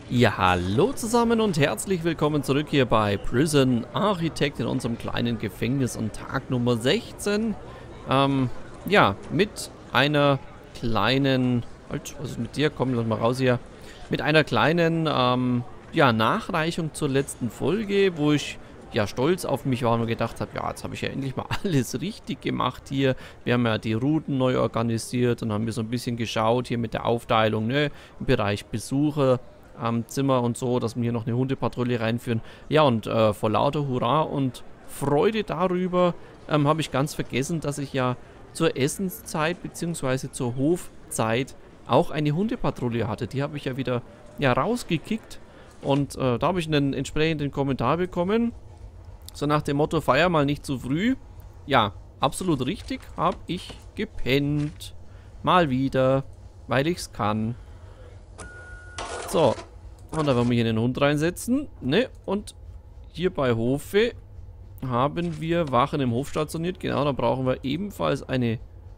Ja, hallo zusammen und herzlich willkommen zurück hier bei Prison Architect in unserem kleinen Gefängnis und Tag Nummer 16. Ja, mit einer kleinen, halt, was ist mit dir? Komm, lass mal raus hier. Mit einer kleinen, ja, Nachreichung zur letzten Folge, wo ich ja stolz auf mich war und gedacht habe, ja, jetzt habe ich ja endlich mal alles richtig gemacht hier. Wir haben ja die Routen neu organisiert und haben wir so ein bisschen geschaut hier mit der Aufteilung, ne, im Bereich Besucher am Zimmer und so, dass wir hier noch eine Hundepatrouille reinführen. Ja, und vor lauter Hurra und Freude darüber habe ich ganz vergessen, dass ich ja zur Essenszeit bzw. zur Hofzeit auch eine Hundepatrouille hatte. Die habe ich ja wieder rausgekickt und da habe ich einen entsprechenden Kommentar bekommen. So nach dem Motto, feier mal nicht zu früh. Ja, absolut richtig, habe ich gepennt. Mal wieder, weil ich es kann. So, und da werden wir hier den Hund reinsetzen. Ne, und hier bei Hofe haben wir Wachen im Hof stationiert. Genau, da brauchen wir ebenfalls eine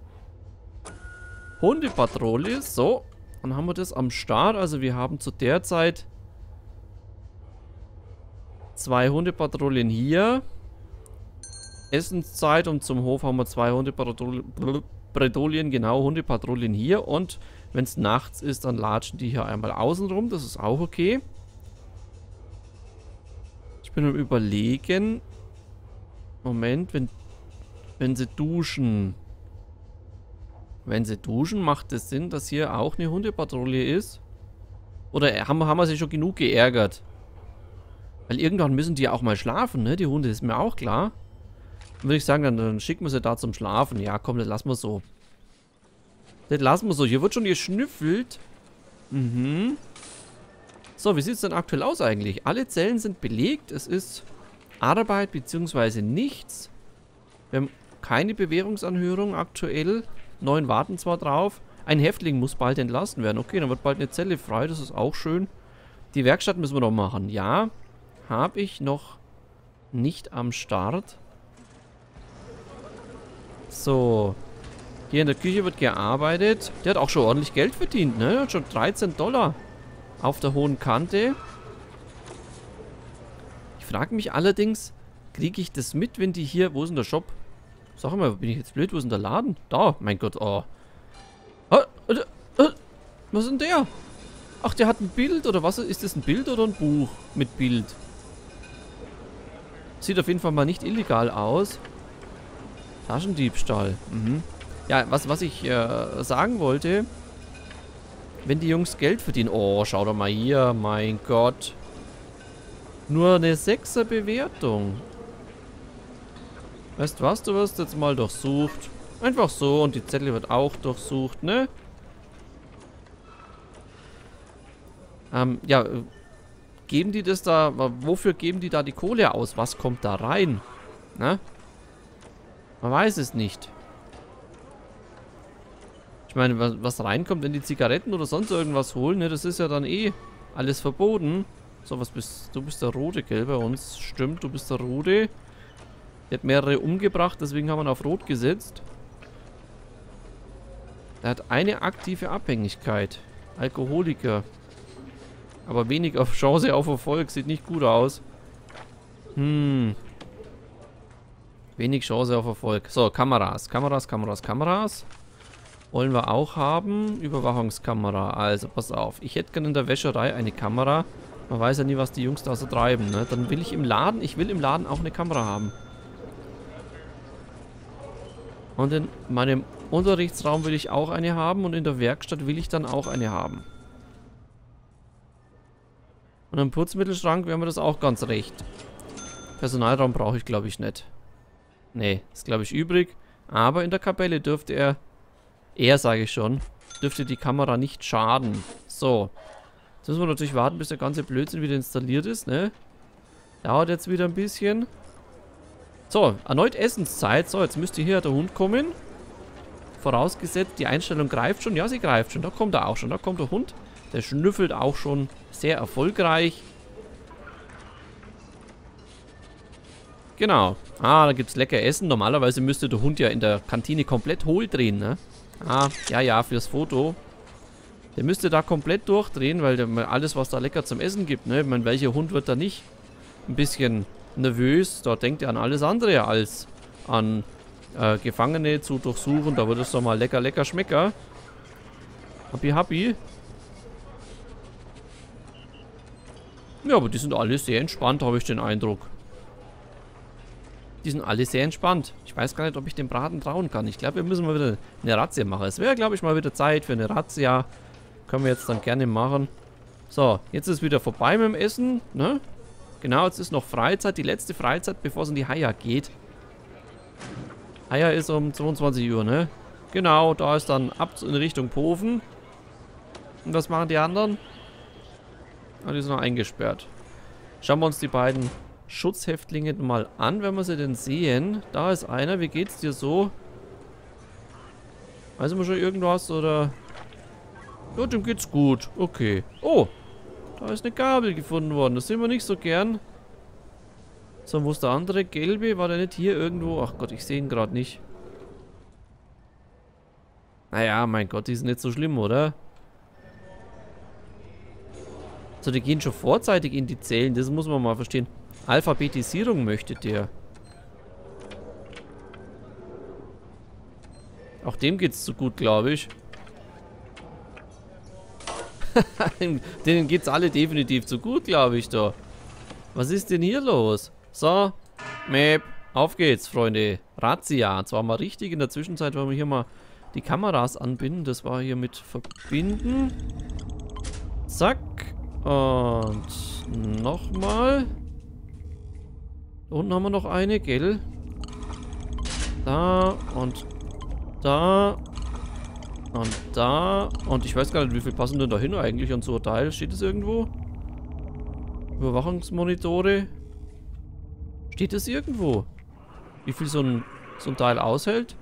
Hundepatrouille. So, dann haben wir das am Start. Also wir haben zu der Zeit 2 Hundepatrouillen hier. Essenszeit und zum Hof haben wir 2 Hundepatrouillen, genau, Hundepatrouillen hier. Und wenn es nachts ist, dann latschen die hier einmal außen rum. Das ist auch okay. Ich bin am Überlegen. Moment, wenn sie duschen. Wenn sie duschen, macht es Sinn, dass hier auch eine Hundepatrouille ist? Oder haben wir sie schon genug geärgert? Weil irgendwann müssen die ja auch mal schlafen, ne? Die Hunde, ist mir auch klar. Dann würde ich sagen, dann schicken wir sie da zum Schlafen. Ja, komm, das lassen wir so. Das lassen wir so. Hier wird schon geschnüffelt. Mhm. So, wie sieht es denn aktuell aus eigentlich? Alle Zellen sind belegt. Es ist Arbeit bzw. nichts. Wir haben keine Bewährungsanhörung aktuell. 9 warten zwar drauf. Ein Häftling muss bald entlassen werden. Okay, dann wird bald eine Zelle frei. Das ist auch schön. Die Werkstatt müssen wir noch machen. Ja, habe ich noch nicht am Start. So. Hier in der Küche wird gearbeitet. Der hat auch schon ordentlich Geld verdient, ne? Der hat schon 13 $ auf der hohen Kante. Ich frage mich allerdings, kriege ich das mit, wenn die hier... Wo ist denn der Shop? Sag mal, bin ich jetzt blöd? Wo ist denn der Laden? Da, mein Gott, oh. Was ist denn der? Ach, der hat ein Bild, oder was? Ist das ein Bild oder ein Buch mit Bild? Sieht auf jeden Fall mal nicht illegal aus. Taschendiebstahl. Mhm. Ja, was ich sagen wollte, wenn die Jungs Geld verdienen... Oh, schau doch mal hier, mein Gott. Nur eine 6er Bewertung. Weißt du was, du wirst jetzt mal durchsucht. Einfach so, und die Zettel wird auch durchsucht, ne? Ja, geben die das da... Wofür geben die da die Kohle aus? Was kommt da rein? Ne? Man weiß es nicht. Ich meine, was reinkommt, wenn die Zigaretten oder sonst irgendwas holen, ne, das ist ja dann eh alles verboten. So, was bist du? Bist der Rote, gell, bei uns. Stimmt, du bist der Rote. Der hat mehrere umgebracht, deswegen haben wir ihn auf Rot gesetzt. Er hat eine aktive Abhängigkeit. Alkoholiker. Aber wenig auf Chance auf Erfolg. Sieht nicht gut aus. Wenig Chance auf Erfolg. So, Kameras. Kameras. Wollen wir auch haben. Überwachungskamera. Also, pass auf. Ich hätte gerne in der Wäscherei eine Kamera. Man weiß ja nie, was die Jungs da so treiben, ne? Dann will ich im Laden... Ich will im Laden auch eine Kamera haben. Und in meinem Unterrichtsraum will ich auch eine haben. Und in der Werkstatt will ich dann auch eine haben. Und im Putzmittelschrank wäre mir das auch ganz recht. Personalraum brauche ich, glaube ich, nicht. Nee, ist, glaube ich, übrig. Aber in der Kapelle dürfte sage ich schon, dürfte die Kamera nicht schaden. So. Jetzt müssen wir natürlich warten, bis der ganze Blödsinn wieder installiert ist, ne? Dauert jetzt wieder ein bisschen. So, erneut Essenszeit. So, jetzt müsste hier der Hund kommen. Vorausgesetzt, die Einstellung greift schon. Ja, sie greift schon. Da kommt er auch schon. Da kommt der Hund. Der schnüffelt auch schon sehr erfolgreich. Genau. Ah, da gibt es lecker Essen. Normalerweise müsste der Hund ja in der Kantine komplett hohl drehen, ne? Ah, ja, fürs Foto. Der müsste da komplett durchdrehen, weil der, alles, was da lecker zum Essen gibt, ne? Ich meine, welcher Hund wird da nicht ein bisschen nervös? Da denkt er an alles andere als an Gefangene zu durchsuchen. Da wird es doch mal lecker, lecker Schmecker. Happy, happy. Ja, aber die sind alle sehr entspannt, habe ich den Eindruck. Die sind alle sehr entspannt. Ich weiß gar nicht, ob ich dem Braten trauen kann. Ich glaube, wir müssen mal wieder eine Razzia machen. Es wäre, glaube ich, mal wieder Zeit für eine Razzia. Können wir jetzt dann gerne machen. So, jetzt ist wieder vorbei mit dem Essen, ne? Genau, jetzt ist noch Freizeit. Die letzte Freizeit, bevor es in die Haia geht. Haia ist um 22 Uhr, ne? Genau, da ist dann ab in Richtung Pofen. Und was machen die anderen? Ah, die sind noch eingesperrt. Schauen wir uns die beiden Schutzhäftlinge mal an, wenn wir sie denn sehen. Da ist einer. Wie geht's dir so? Weiß man schon irgendwas oder? Ja, dem geht's gut. Okay. Oh, da ist eine Gabel gefunden worden. Das sehen wir nicht so gern. So, wo ist der andere? Gelbe? War der nicht hier irgendwo? Ach Gott, ich sehe ihn gerade nicht. Naja, mein Gott, die sind nicht so schlimm, oder? So, die gehen schon vorzeitig in die Zellen. Das muss man mal verstehen. Alphabetisierung möchte der. Auch dem geht's so gut, glaube ich. Denen geht's alle definitiv zu gut, glaube ich da. Was ist denn hier los? So, Map, auf geht's, Freunde. Razzia. Zwar mal richtig, in der Zwischenzeit wollen wir hier mal die Kameras anbinden. Das war hier mit verbinden. Zack. Und nochmal. Da unten haben wir noch eine, gell? Da und da. Und da. Und ich weiß gar nicht, wie viel passen denn da hin eigentlich an so ein Teil? Steht das irgendwo? Überwachungsmonitore. Steht das irgendwo? Wie viel so ein Teil aushält?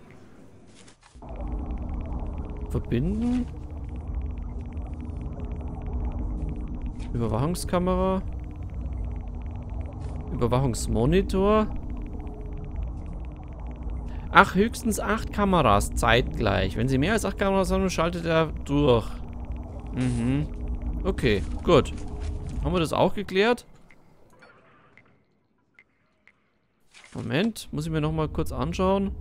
Verbinden. Überwachungskamera. Überwachungsmonitor. Ach, höchstens 8 Kameras zeitgleich. Wenn Sie mehr als 8 Kameras haben, schaltet er durch. Mhm. Okay, gut. Haben wir das auch geklärt? Moment, muss ich mir nochmal kurz anschauen.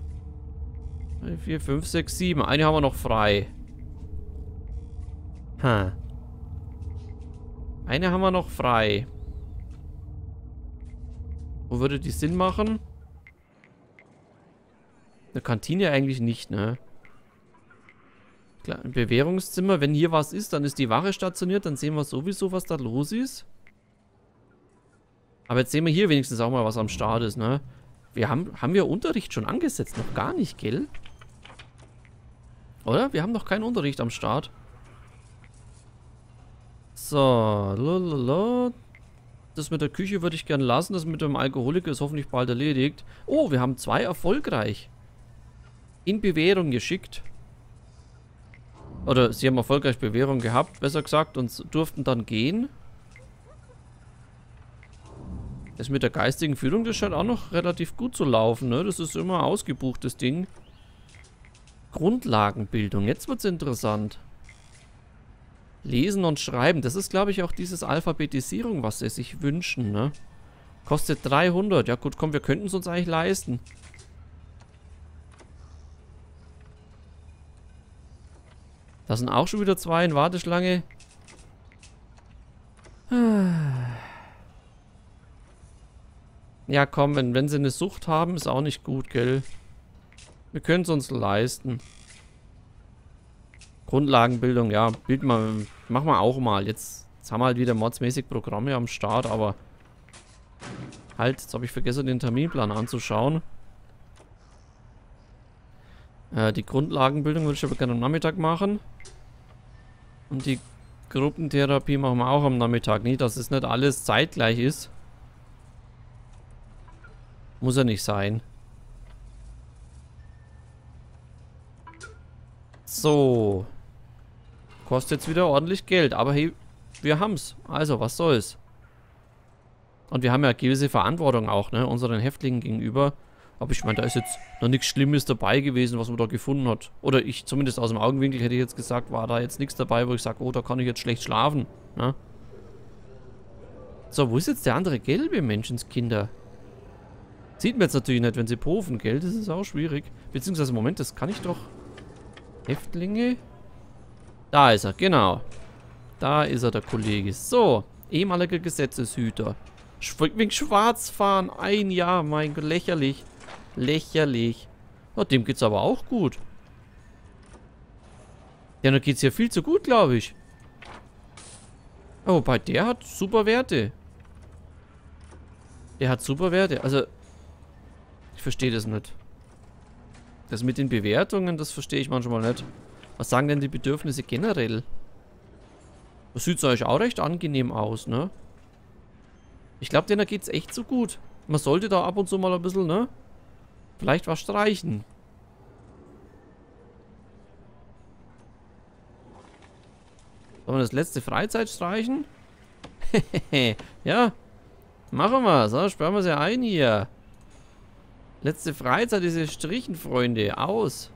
4, 5, 6, 7. Eine haben wir noch frei. Eine haben wir noch frei. Wo würde die Sinn machen? Eine Kantine eigentlich nicht, ne? Klar, ein Bewährungszimmer. Wenn hier was ist, dann ist die Wache stationiert. Dann sehen wir sowieso, was da los ist. Aber jetzt sehen wir hier wenigstens auch mal, was am Start ist, ne? Haben wir Unterricht schon angesetzt? Noch gar nicht, gell? Oder? Wir haben noch keinen Unterricht am Start. So, lalala. Das mit der Küche würde ich gerne lassen. Das mit dem Alkoholiker ist hoffentlich bald erledigt. Oh, wir haben 2 erfolgreich. In Bewährung geschickt. Oder sie haben erfolgreich Bewährung gehabt, besser gesagt, und durften dann gehen. Das mit der geistigen Führung, das scheint auch noch relativ gut zu laufen, ne? Das ist immer ein ausgebuchtes Ding. Grundlagenbildung, jetzt wird es interessant. Lesen und Schreiben, das ist, glaube ich, auch dieses Alphabetisierung, was sie sich wünschen, ne? Kostet 300. Ja gut, komm, wir könnten es uns eigentlich leisten. Da sind auch schon wieder 2 in Warteschlange. Ja komm, wenn sie eine Sucht haben, ist auch nicht gut, gell? Wir können es uns leisten. Grundlagenbildung, ja, machen wir auch mal. Jetzt haben wir halt wieder modsmäßig Programme am Start, aber halt, jetzt habe ich vergessen, den Terminplan anzuschauen. Die Grundlagenbildung würde ich aber gerne am Nachmittag machen. Und die Gruppentherapie machen wir auch am Nachmittag. Nicht, dass es nicht alles zeitgleich ist. Muss ja nicht sein. So. Kostet jetzt wieder ordentlich Geld. Aber hey, wir haben's. Also, was soll's. Und wir haben ja gewisse Verantwortung auch, ne? Unseren Häftlingen gegenüber. Aber ich meine, da ist jetzt noch nichts Schlimmes dabei gewesen, was man da gefunden hat. Oder ich, zumindest aus dem Augenwinkel hätte ich jetzt gesagt, war da jetzt nichts dabei, wo ich sage, oh, da kann ich jetzt schlecht schlafen. Ne? So, wo ist jetzt der andere gelbe Menschenskinder? Sieht man jetzt natürlich nicht, wenn sie profen, gell? Das ist auch schwierig. Beziehungsweise, Moment, das kann ich doch... Häftlinge? Da ist er, genau. Da ist er, der Kollege. So, ehemaliger Gesetzeshüter. Wegen Schwarzfahren, 1 Jahr, mein Gott, lächerlich. Lächerlich. Oh, dem geht's aber auch gut. Ja, da geht's ja viel zu gut, glaube ich. Oh, wobei, der hat super Werte. Der hat super Werte. Also, ich verstehe das nicht. Das mit den Bewertungen, das verstehe ich manchmal nicht. Was sagen denn die Bedürfnisse generell? Das sieht euch auch recht angenehm aus, ne? Ich glaube, denen geht's echt so gut. Man sollte da ab und zu mal ein bisschen, ne? Vielleicht was streichen. Sollen wir das letzte Freizeit streichen? Ja. Machen wir. So, sperren wir sie ein hier. Letzte Freizeit, diese Strichen, Freunde. Aus.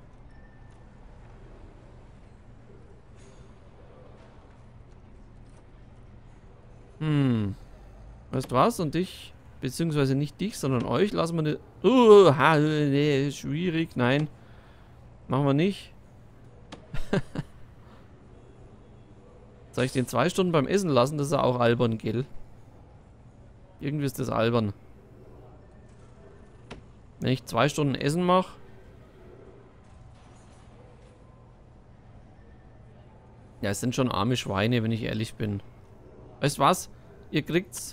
Weißt du was? Und dich, beziehungsweise nicht dich, sondern euch, lassen wir eine... nee, schwierig. Nein. Machen wir nicht. Soll ich den 2 Stunden beim Essen lassen? Das ist ja auch albern, gell? Irgendwie ist das albern. Wenn ich 2 Stunden Essen mache. Ja, es sind schon arme Schweine, wenn ich ehrlich bin. Weißt du was? Ihr kriegt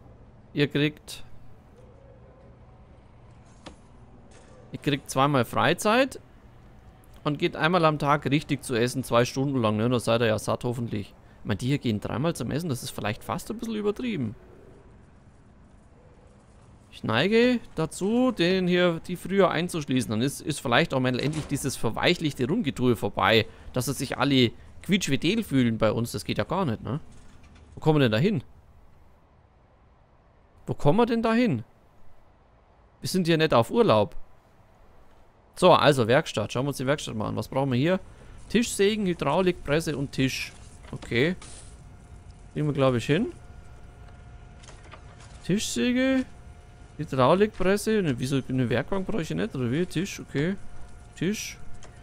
zweimal Freizeit und geht einmal am Tag richtig zu essen, 2 Stunden lang, ne? Da seid ihr ja satt hoffentlich. Ich meine, die hier gehen 3-mal zum Essen, das ist vielleicht fast ein bisschen übertrieben. Ich neige dazu, die früher einzuschließen. Dann ist vielleicht auch mal endlich dieses verweichlichte Rumgetue vorbei, dass es sich alle quietschfidel fühlen bei uns. Das geht ja gar nicht, ne? Wo kommen wir denn da hin? Wo kommen wir denn da hin? Wir sind hier nicht auf Urlaub. So, also Werkstatt. Schauen wir uns die Werkstatt mal an. Was brauchen wir hier? Tischsägen, Hydraulik, Presse und Tisch. Okay. Nehmen wir, glaube ich, hin. Tischsäge, Hydraulikpresse. Ne, wieso eine Werkbank brauche ich nicht? Oder wie? Tisch, okay. Tisch.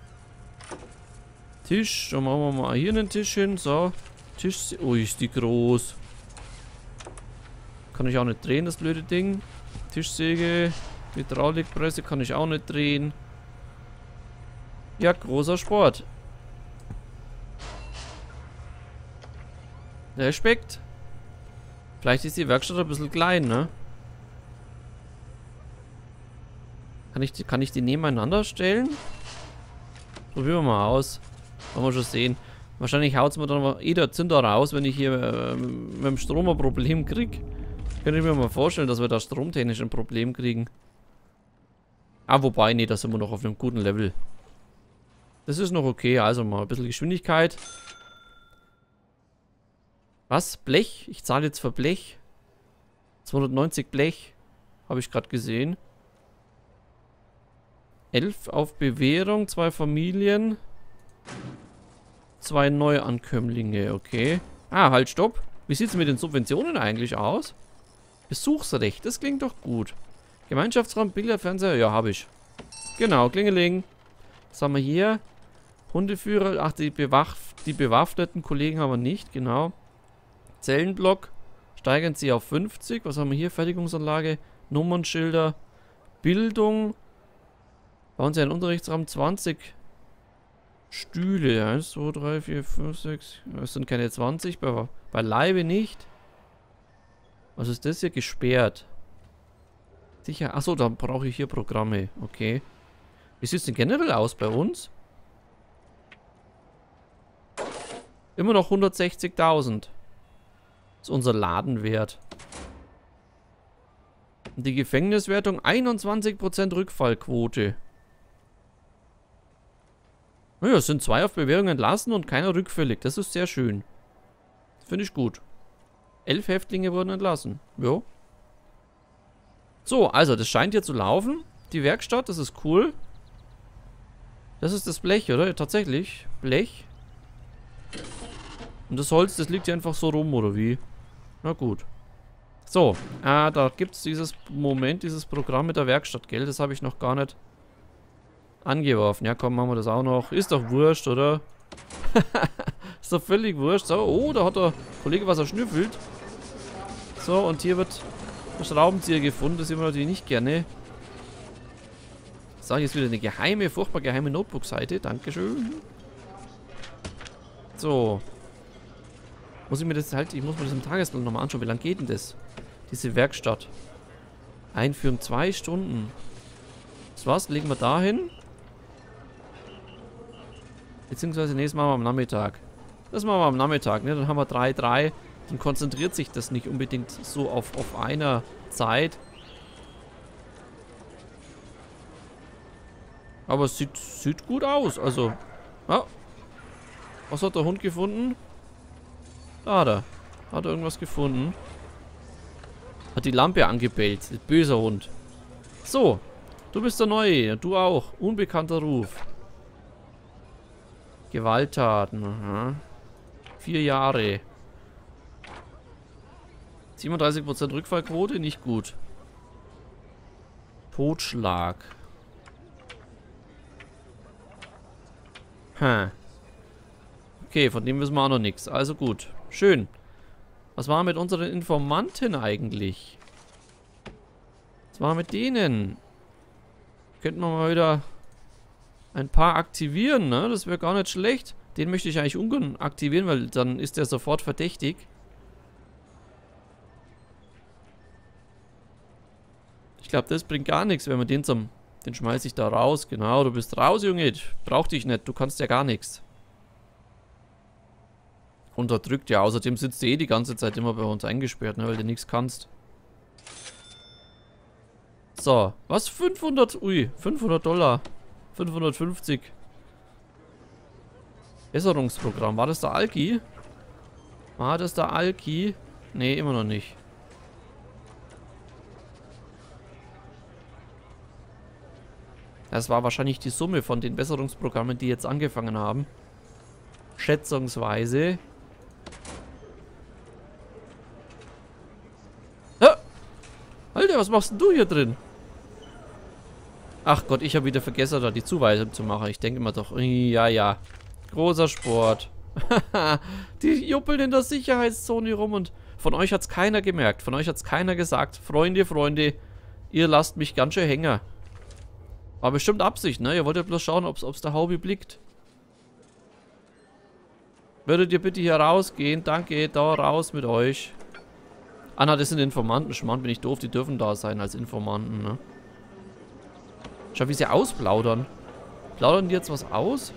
Tisch. Dann machen wir mal hier einen Tisch hin. So. Tisch. Oh, ist die groß. Kann ich auch nicht drehen, das blöde Ding. Tischsäge, Hydraulikpresse kann ich auch nicht drehen. Ja, großer Sport. Respekt. Vielleicht ist die Werkstatt ein bisschen klein, ne? Kann ich die nebeneinander stellen? Probieren wir mal aus. Wollen wir schon sehen. Wahrscheinlich haut es mir dann eh der Zünder raus, wenn ich hier mit dem Strom ein Problem kriege. Könnte ich mir mal vorstellen, dass wir da stromtechnisch ein Problem kriegen. Ah, wobei, nee, da sind wir noch auf einem guten Level. Das ist noch okay, also mal ein bisschen Geschwindigkeit. Was? Blech? Ich zahle jetzt für Blech. 290 Blech. Habe ich gerade gesehen. 11 auf Bewährung, 2 Familien. 2 Neuankömmlinge, okay. Ah, halt, stopp. Wie sieht es mit den Subventionen eigentlich aus? Besuchsrecht, das klingt doch gut. Gemeinschaftsraum, Bilder, Fernseher, ja, habe ich. Genau, Klingeling. Was haben wir hier? Hundeführer, ach, die bewaffneten Kollegen haben wir nicht, genau. Zellenblock, steigern sie auf 50. Was haben wir hier? Fertigungsanlage, Nummernschilder, Bildung. Bauen sie einen Unterrichtsraum, 20 Stühle. 1, 2, 3, 4, 5, 6. Das sind keine 20, bei Leibe nicht. Was ist das hier? Gesperrt. Sicher. Achso, dann brauche ich hier Programme. Okay. Wie sieht es denn generell aus bei uns? Immer noch 160.000. Ist unser Ladenwert. Und die Gefängniswertung 21% Rückfallquote. Naja, es sind 2 auf Bewährung entlassen und keiner rückfällig. Das ist sehr schön. Finde ich gut. 11 Häftlinge wurden entlassen. Jo. So, also, das scheint hier zu laufen. Die Werkstatt, das ist cool. Das ist das Blech, oder? Ja, tatsächlich. Blech. Und das Holz, das liegt hier einfach so rum, oder wie? Na gut. So, da gibt es dieses Programm mit der Werkstatt, gell? Das habe ich noch gar nicht angeworfen. Ja, komm, machen wir das auch noch. Ist doch wurscht, oder? Ist doch völlig wurscht. So, oh, da hat der Kollege was erschnüffelt. So, und hier wird ein Schraubenzieher gefunden. Das sehen wir natürlich nicht gerne. So, jetzt wieder eine geheime, furchtbar geheime Notebook-Seite. Dankeschön. So. Ich muss mir das im Tagesplan nochmal anschauen. Wie lange geht denn das? Diese Werkstatt. Einführung 2 Stunden. Das war's, legen wir da hin. Beziehungsweise, nee, das machen wir am Nachmittag. Das machen wir am Nachmittag, ne? Dann haben wir 3. Dann konzentriert sich das nicht unbedingt so auf einer Zeit. Aber es sieht gut aus. Also, ja. Was hat der Hund gefunden? Da hat er. Hat er irgendwas gefunden? Hat die Lampe angebellt. Böser Hund. So. Du bist der Neue. Du auch. Unbekannter Ruf. Gewalttaten. Aha. 4 Jahre. 37% Rückfallquote. Nicht gut. Totschlag. Okay, von dem wissen wir auch noch nichts. Also gut. Schön. Was war mit unseren Informanten eigentlich? Was war mit denen? Könnten wir mal wieder ein paar aktivieren, ne? Das wäre gar nicht schlecht. Den möchte ich eigentlich ungern aktivieren, weil dann ist der sofort verdächtig. Ich glaube, das bringt gar nichts, wenn man den Den schmeiße ich da raus. Genau, du bist raus, Junge. Brauch dich nicht, du kannst ja gar nichts. Unterdrückt, ja. Außerdem sitzt du eh die ganze Zeit immer bei uns eingesperrt, ne, weil du nichts kannst. So, was? 500? Ui, 500 $. 550. Besserungsprogramm. War das der Alki? War das der Alki? Nee, immer noch nicht. Das war wahrscheinlich die Summe von den Besserungsprogrammen, die jetzt angefangen haben. Schätzungsweise. Ah! Alter, was machst denn du hier drin? Ach Gott, ich habe wieder vergessen, da die Zuweisung zu machen. Ich denke immer doch, ja. Großer Sport. Die juppeln in der Sicherheitszone rum und von euch hat es keiner gemerkt. Von euch hat es keiner gesagt. Freunde, ihr lasst mich ganz schön hängen. War bestimmt Absicht, ne? Ihr wollt ja bloß schauen, ob es der Hobby blickt. Würdet ihr bitte hier rausgehen? Danke, da raus mit euch. Ah, na, das sind Informanten. Schmarrn, bin ich doof. Die dürfen da sein als Informanten, ne? Schau, wie sie ausplaudern. Plaudern die jetzt was aus?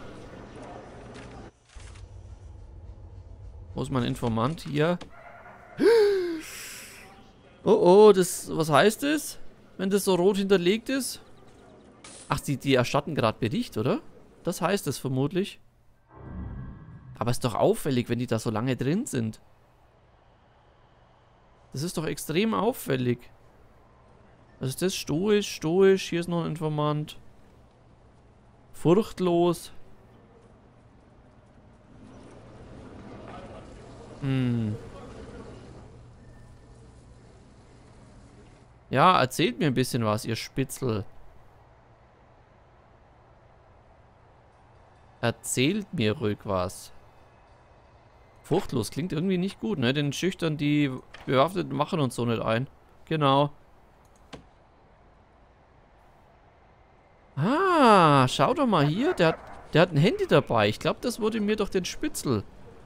Wo ist mein Informant hier? Oh, was heißt das? Wenn das so rot hinterlegt ist? Ach, die erstatten gerade Bericht, oder? Das heißt es vermutlich. Aber ist doch auffällig, wenn die da so lange drin sind. Das ist doch extrem auffällig. Was ist das? Stoisch. Hier ist noch ein Informant. Furchtlos. Ja, erzählt mir ein bisschen was, ihr Spitzel. Erzählt mir ruhig was. Furchtlos klingt irgendwie nicht gut, ne? Den schüchtern die Bewaffneten machen uns so nicht ein. Genau. Ah, schau doch mal hier. Der hat ein Handy dabei. Ich glaube, das wurde mir doch den Spitzel.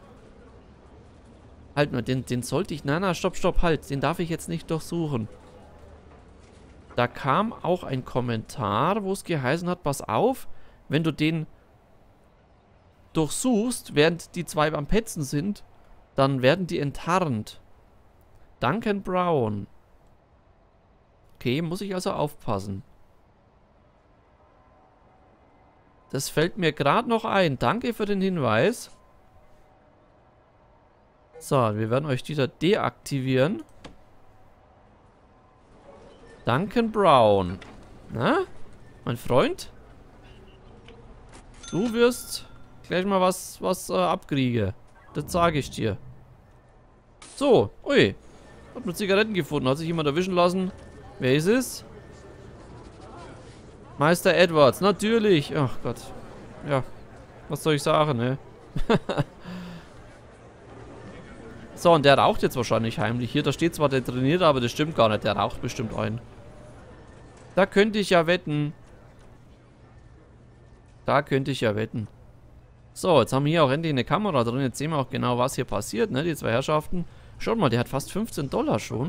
Halt mal, den sollte ich... Na, stopp, halt. Den darf ich jetzt nicht durchsuchen. Da kam auch ein Kommentar, wo es geheißen hat, pass auf, wenn du den durchsuchst, während die zwei am Petzen sind, dann werden die enttarnt. Duncan Brown. Okay, muss ich also aufpassen. Das fällt mir gerade noch ein. Danke für den Hinweis. So, wir werden euch wieder deaktivieren. Duncan Brown. Na, mein Freund? Du wirst gleich mal was abkriegen. Das sage ich dir. So, ui. Hat man Zigaretten gefunden. Hat sich jemand erwischen lassen. Wer ist es? Meister Edwards. Natürlich. Ach Gott. Ja. Was soll ich sagen, ne? So, und der raucht jetzt wahrscheinlich heimlich. Hier, da steht zwar, der trainiert, aber das stimmt gar nicht. Der raucht bestimmt ein. Da könnte ich ja wetten. Da könnte ich ja wetten. So, jetzt haben wir hier auch endlich eine Kamera drin. Jetzt sehen wir auch genau, was hier passiert, ne? Die zwei Herrschaften. Schaut mal, der hat fast 15 Dollar schon.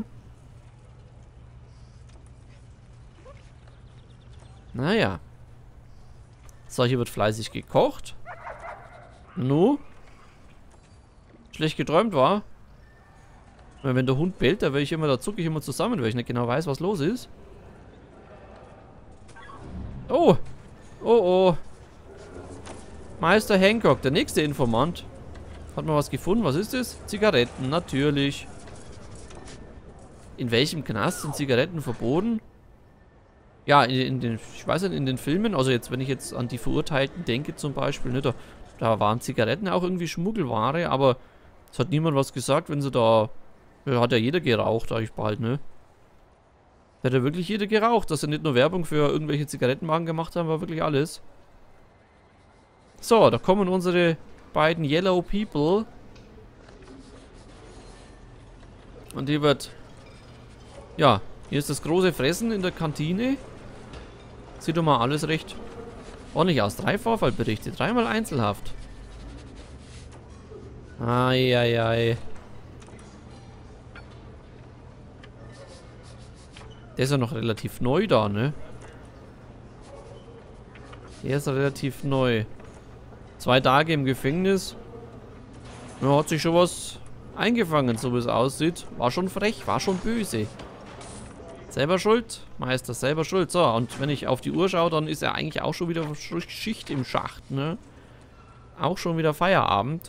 Naja. So, hier wird fleißig gekocht. Nu? Schlecht geträumt war. Weil wenn der Hund bellt, da zucke ich immer zusammen, weil ich nicht genau weiß, was los ist. Oh! Oh oh! Meister Hancock, der nächste Informant. Hat man was gefunden? Was ist das? Zigaretten, natürlich. In welchem Knast sind Zigaretten verboten? Ja, ich weiß nicht, in den Filmen, also jetzt, wenn ich jetzt an die Verurteilten denke zum Beispiel, ne, da waren Zigaretten auch irgendwie Schmuggelware, aber es hat niemand was gesagt, wenn sie da, ja, hat ja jeder geraucht, sag ich bald, ne. Da hat ja wirklich jeder geraucht, dass sie nicht nur Werbung für irgendwelche Zigarettenmarken gemacht haben, war wirklich alles. So, da kommen unsere beiden Yellow People. Und hier wird, ja, hier ist das große Fressen in der Kantine. Sieht doch mal alles recht ordentlich aus. 3 Vorfallberichte, 3-mal Einzelhaft. Eieiei. Der ist ja noch relativ neu da, ne? Der ist relativ neu. 2 Tage im Gefängnis. Ja, hat sich schon was eingefangen, so wie es aussieht. War schon frech, war schon böse. Selber schuld? Meister, selber schuld. So, und wenn ich auf die Uhr schaue, dann ist er eigentlich auch schon wieder Schicht im Schacht, ne? Auch schon wieder Feierabend.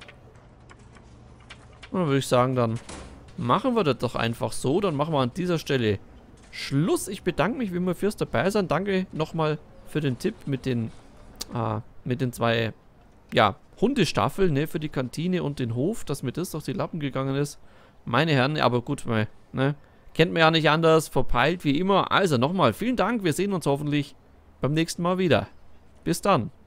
Und dann würde ich sagen, dann machen wir das doch einfach so. Dann machen wir an dieser Stelle Schluss. Ich bedanke mich wie immer fürs dabei sein. Danke nochmal für den Tipp mit den 2, ja, Hundestaffeln, ne, für die Kantine und den Hof, dass mir das durch die Lappen gegangen ist. Meine Herren, aber gut, ne, kennt man ja nicht anders, verpeilt wie immer. Also nochmal, vielen Dank, wir sehen uns hoffentlich beim nächsten Mal wieder. Bis dann.